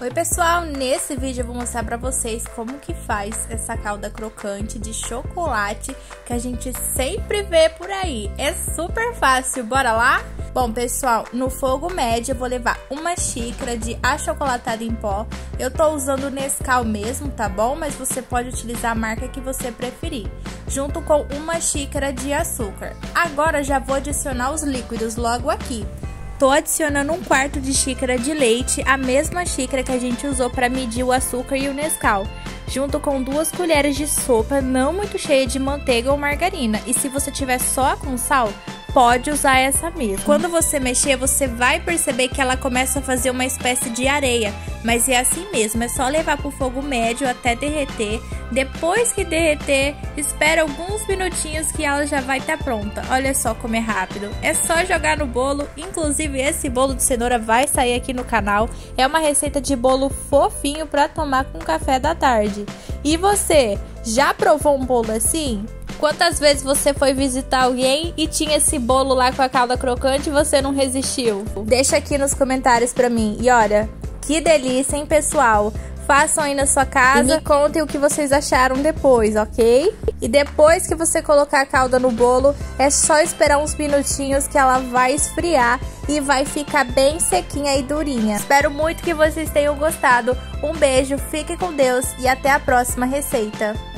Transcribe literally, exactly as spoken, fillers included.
Oi pessoal, nesse vídeo eu vou mostrar pra vocês como que faz essa calda crocante de chocolate que a gente sempre vê por aí. É super fácil, bora lá? Bom pessoal, no fogo médio eu vou levar uma xícara de achocolatado em pó. Eu tô usando o Nescau mesmo, tá bom? Mas você pode utilizar a marca que você preferir. Junto com uma xícara de açúcar. Agora já vou adicionar os líquidos logo aqui. Tô adicionando um quarto de xícara de leite, a mesma xícara que a gente usou para medir o açúcar e o Nescau, junto com duas colheres de sopa, não muito cheia de manteiga ou margarina. E se você tiver só com sal, pode usar essa mesma. Quando você mexer, você vai perceber que ela começa a fazer uma espécie de areia, mas é assim mesmo, é só levar para o fogo médio até derreter. Depois que derreter, espera alguns minutinhos que ela já vai estar pronta. Olha só como é rápido. É só jogar no bolo, inclusive esse bolo de cenoura vai sair aqui no canal. É uma receita de bolo fofinho para tomar com café da tarde. E você, já provou um bolo assim? Quantas vezes você foi visitar alguém e tinha esse bolo lá com a calda crocante e você não resistiu? Deixa aqui nos comentários pra mim. E olha, que delícia, hein, pessoal? Façam aí na sua casa e me contem o que vocês acharam depois, ok? E depois que você colocar a calda no bolo, é só esperar uns minutinhos que ela vai esfriar e vai ficar bem sequinha e durinha. Espero muito que vocês tenham gostado. Um beijo, fique com Deus e até a próxima receita.